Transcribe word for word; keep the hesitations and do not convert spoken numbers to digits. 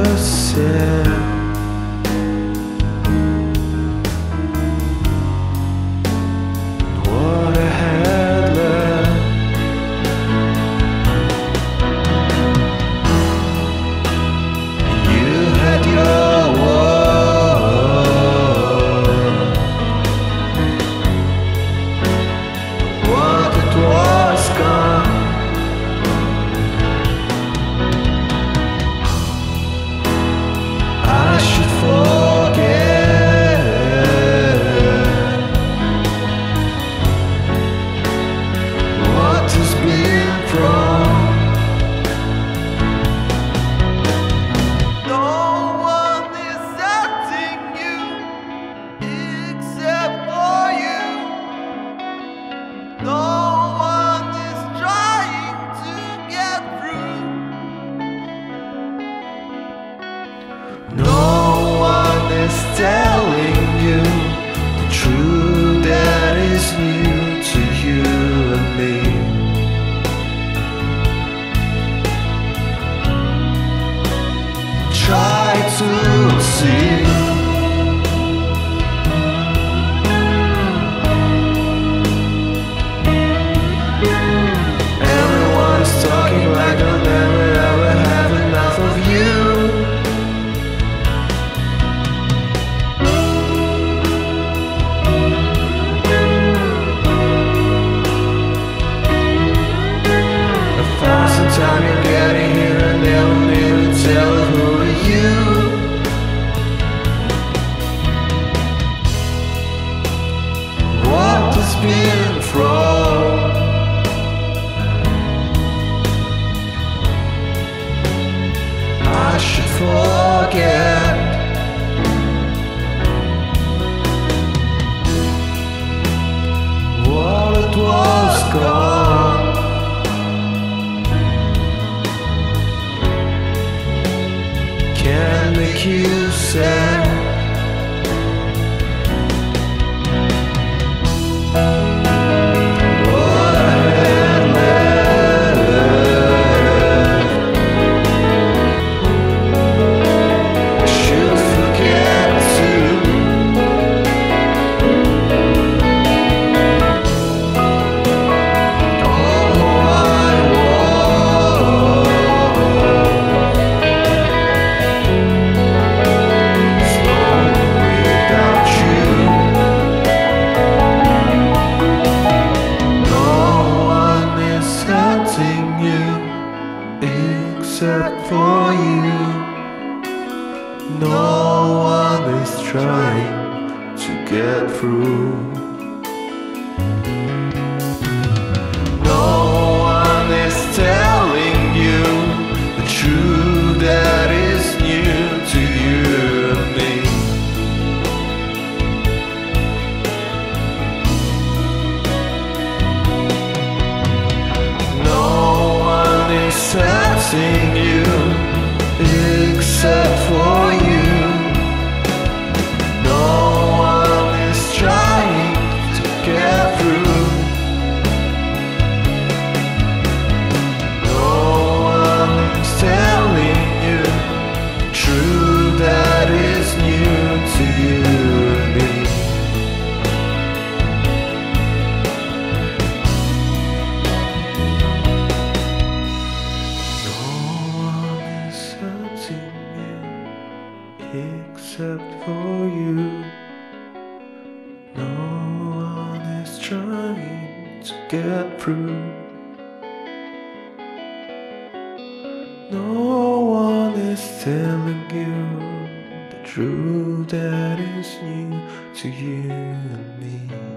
said. What I had left. You had your word. What it was gone. I should forget what has been from. No one is hurting you except for you. No one is trying to get through. No one is telling you the truth that is new to you and me. Try to see. Everyone is talking like they'll never ever have enough of you. A thousand times you're getting here and they won't even tell who are you. What has been from? I should forget what it was gone. Can make you sad. What I had left, I should forget too. All who I was, slowly without you. No one is hurting you except for you. No one is trying to get through. No one is telling you the truth that is new to you and me. No one is hurting you except for you. No one is trying to get through. No one is telling you the truth that is new to you and me. No one is hurting you except for you. No one is trying to get through. No one is telling you the truth that is new to you and me.